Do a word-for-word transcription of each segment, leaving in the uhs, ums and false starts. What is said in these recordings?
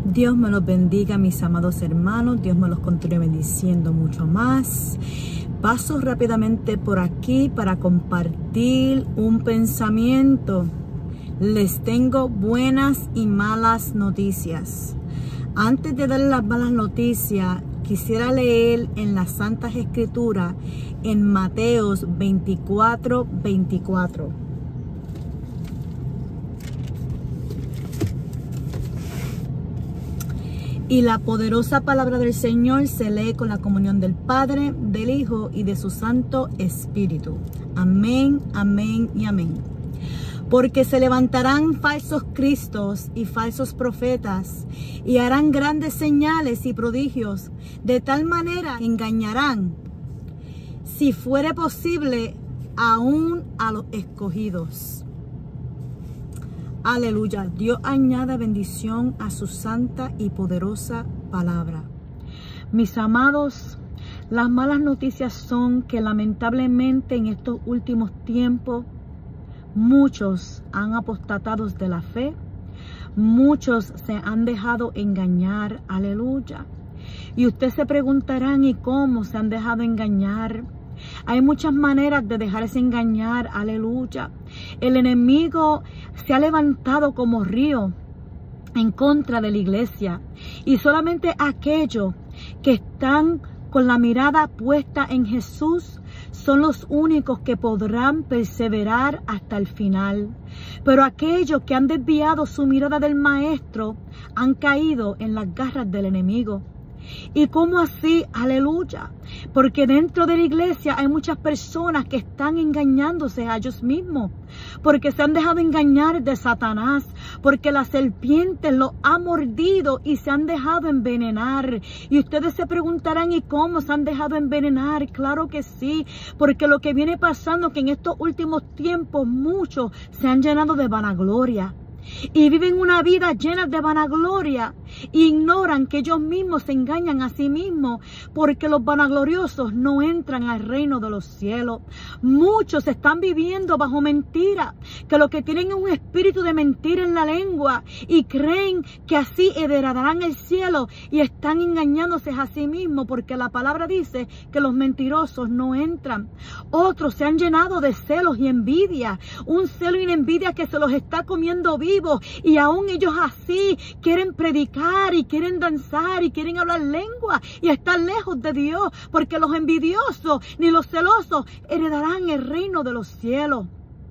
Dios me los bendiga, mis amados hermanos. Dios me los continúe bendiciendo mucho más. Paso rápidamente por aquí para compartir un pensamiento. Les tengo buenas y malas noticias. Antes de darles las malas noticias, quisiera leer en las Santas Escrituras en Mateos veinticuatro, veinticuatro. Y la poderosa palabra del Señor se lee con la comunión del Padre, del Hijo y de su Santo Espíritu. Amén, amén y amén. Porque se levantarán falsos cristos y falsos profetas, y harán grandes señales y prodigios, de tal manera que engañarán, si fuere posible, aún a los escogidos. Aleluya. Dios añada bendición a su santa y poderosa palabra. Mis amados, las malas noticias son que lamentablemente en estos últimos tiempos muchos han apostatado de la fe. Muchos se han dejado engañar. Aleluya. Y ustedes se preguntarán, ¿y cómo se han dejado engañar? Hay muchas maneras de dejarse engañar. Aleluya. El enemigo se ha levantado como río en contra de la iglesia. Y solamente aquellos que están con la mirada puesta en Jesús son los únicos que podrán perseverar hasta el final. Pero aquellos que han desviado su mirada del Maestro han caído en las garras del enemigo. ¿Y cómo así? Aleluya. Porque dentro de la iglesia hay muchas personas que están engañándose a ellos mismos. Porque se han dejado engañar de Satanás. Porque la serpiente los ha mordido y se han dejado envenenar. Y ustedes se preguntarán, ¿y cómo se han dejado envenenar? Claro que sí. Porque lo que viene pasando es que en estos últimos tiempos muchos se han llenado de vanagloria. Y viven una vida llena de vanagloria. E ignoran que ellos mismos se engañan a sí mismos. Porque los vanagloriosos no entran al reino de los cielos. Muchos están viviendo bajo mentira. Que lo que tienen es un espíritu de mentira en la lengua. Y creen que así heredarán el cielo. Y están engañándose a sí mismos. Porque la palabra dice que los mentirosos no entran. Otros se han llenado de celos y envidia. Un celo y una envidia que se los está comiendo vivo. Y aún ellos así quieren predicar y quieren danzar y quieren hablar lengua y estar lejos de Dios, porque los envidiosos ni los celosos heredarán el reino de los cielos.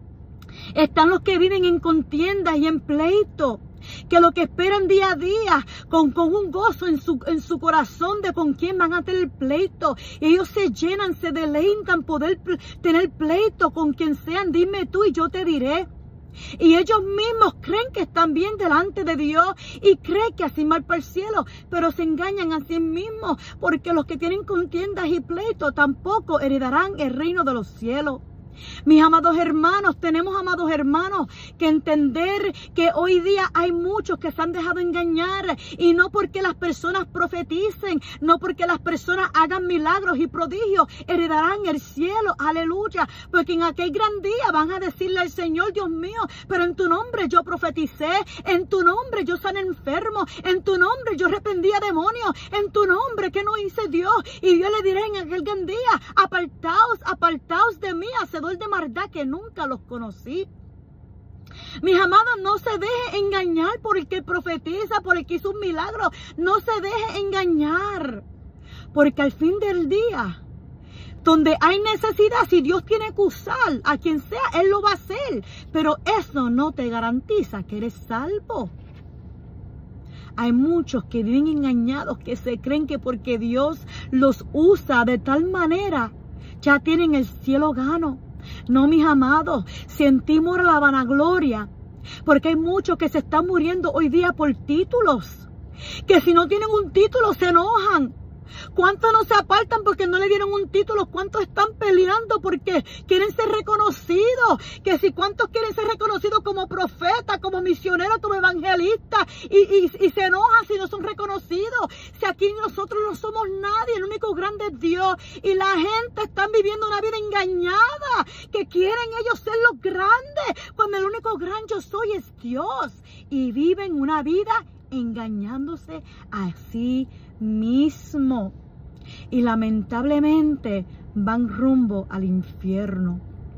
Están los que viven en contiendas y en pleito, que lo que esperan día a día con, con un gozo en su, en su corazón de con quién van a tener pleito. Y ellos se llenan, se deleitan poder tener pleito con quien sean. Dime tú y yo te diré. Y ellos mismos creen que están bien delante de Dios y creen que así van para el cielo, pero se engañan a sí mismos, porque los que tienen contiendas y pleitos tampoco heredarán el reino de los cielos. Mis amados hermanos, tenemos amados hermanos que entender que hoy día hay muchos que se han dejado engañar, y no porque las personas profeticen, no porque las personas hagan milagros y prodigios heredarán el cielo. Aleluya. Porque en aquel gran día van a decirle al Señor: Dios mío, pero en tu nombre yo profeticé, en tu nombre yo sané enfermos, en tu nombre yo reprendía demonios, en tu nombre ¿qué no hice Dios? Y Dios le dirá en aquel gran día: apartaos, apartaos de mí, hacedor de maldad, que nunca los conocí. Mis amados, no se deje engañar por el que profetiza, por el que hizo un milagro. No se deje engañar, porque al fin del día, donde hay necesidad, si Dios tiene que usar a quien sea, Él lo va a hacer. Pero eso no te garantiza que eres salvo. Hay muchos que viven engañados, que se creen que porque Dios los usa de tal manera, ya tienen el cielo gano. No, mis amados, sentimos la vanagloria, porque hay muchos que se están muriendo hoy día por títulos, que si no tienen un título se enojan. ¿Cuántos no se apartan porque no le dieron un título? ¿Cuántos están peleando porque quieren ser reconocidos? Que si cuántos quieren ser reconocidos como profeta, como misionero, como evangelista, y, y, y se enojan si no son reconocidos. Si aquí nosotros no somos nadie, el único grande es Dios. Y la gente está viviendo una vida engañada, que quieren ellos ser los grandes, cuando el único gran yo soy es Dios. Y viven una vida engañándose a sí mismo. Y lamentablemente van rumbo al infierno.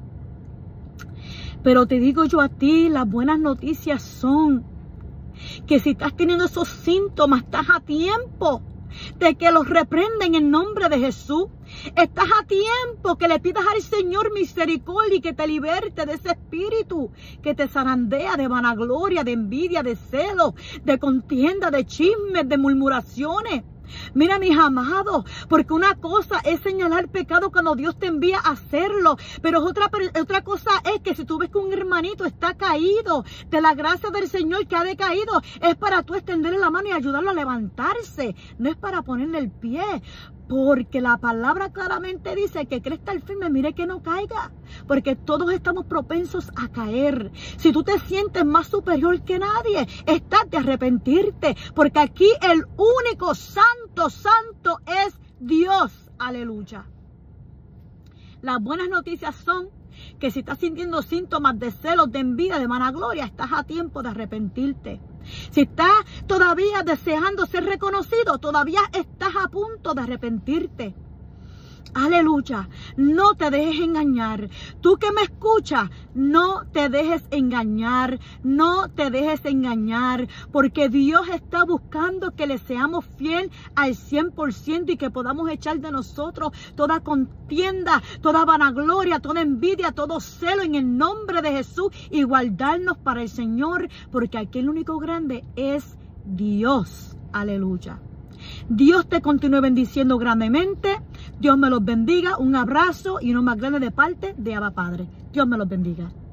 Pero te digo yo a ti, las buenas noticias son que si estás teniendo esos síntomas, estás a tiempo de que los reprenda en el nombre de Jesús. Estás a tiempo que le pidas al Señor misericordia y que te liberte de ese espíritu que te zarandea de vanagloria, de envidia, de celo, de contienda, de chismes, de murmuraciones. Mira, mis amados, porque una cosa es señalar pecado cuando Dios te envía a hacerlo, pero otra, otra cosa es que si tú ves que un hermanito está caído de la gracia del Señor, que ha decaído, es para tú extenderle la mano y ayudarlo a levantarse, no es para ponerle el pie. Porque la palabra claramente dice que cree estar firme, mire que no caiga. Porque todos estamos propensos a caer. Si tú te sientes más superior que nadie, estás de arrepentirte. Porque aquí el único santo, santo es Dios. Aleluya. Las buenas noticias son que si estás sintiendo síntomas de celos, de envidia, de vanagloria, estás a tiempo de arrepentirte. Si estás todavía deseando ser reconocido, todavía estás a punto de arrepentirte. Aleluya, no te dejes engañar. Tú que me escuchas, no te dejes engañar, no te dejes engañar, porque Dios está buscando que le seamos fiel al cien por ciento y que podamos echar de nosotros toda contienda, toda vanagloria, toda envidia, todo celo en el nombre de Jesús y guardarnos para el Señor, porque aquí el único grande es Dios. Aleluya. Dios te continúe bendiciendo grandemente. Dios me los bendiga. Un abrazo y uno más grande de parte de Abba Padre. Dios me los bendiga.